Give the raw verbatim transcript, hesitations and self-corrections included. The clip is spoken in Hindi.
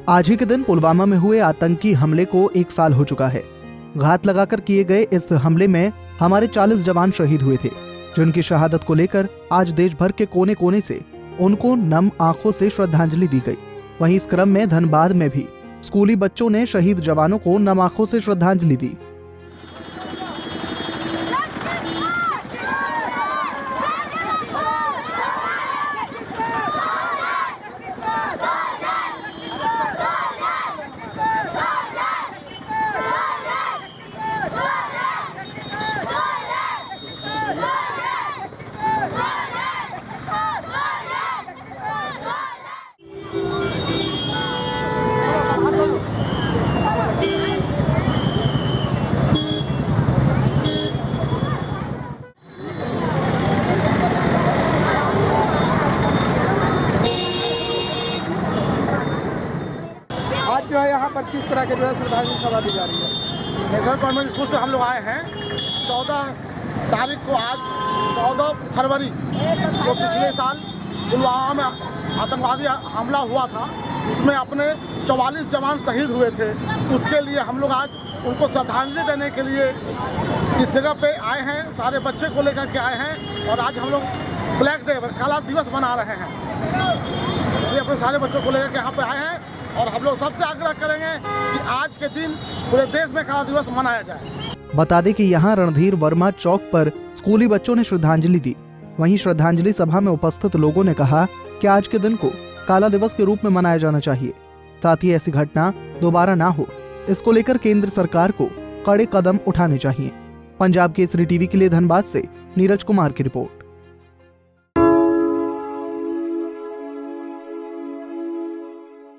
आज ही के दिन पुलवामा में हुए आतंकी हमले को एक साल हो चुका है। घात लगाकर किए गए इस हमले में हमारे चालीस जवान शहीद हुए थे, जिनकी शहादत को लेकर आज देश भर के कोने कोने से उनको नम आंखों से श्रद्धांजलि दी गई। वहीं इस क्रम में धनबाद में भी स्कूली बच्चों ने शहीद जवानों को नम आंखों से श्रद्धांजलि दी। आज जो है यहाँ पर किस तरह के जो है श्रद्धांजलि सभा दी जा रही है। नेशनल कॉन्वेंट स्कूल से हम लोग आए हैं। चौदह तारीख को आज चौदह फरवरी जो पिछले साल पुलवामा में आतंकवादी हमला हुआ था, उसमें अपने चौवालीस जवान शहीद हुए थे। उसके लिए हम लोग आज उनको श्रद्धांजलि देने के लिए इस जगह पे आए हैं। सारे बच्चे को लेकर के आए हैं और आज हम लोग ब्लैक डे काला दिवस मना रहे हैं। इसलिए अपने सारे बच्चों को लेकर के यहाँ पे आए हैं और हम लोग सबसे आग्रह करेंगे कि आज के दिन पूरे देश में काला दिवस मनाया जाए। बता दें कि यहाँ रणधीर वर्मा चौक पर स्कूली बच्चों ने श्रद्धांजलि दी। वहीं श्रद्धांजलि सभा में उपस्थित लोगों ने कहा कि आज के दिन को काला दिवस के रूप में मनाया जाना चाहिए। साथ ही ऐसी घटना दोबारा ना हो, इसको लेकर केंद्र सरकार को कड़े कदम उठाने चाहिए। पंजाब केसरी टीवी के लिए धनबाद से नीरज कुमार की रिपोर्ट।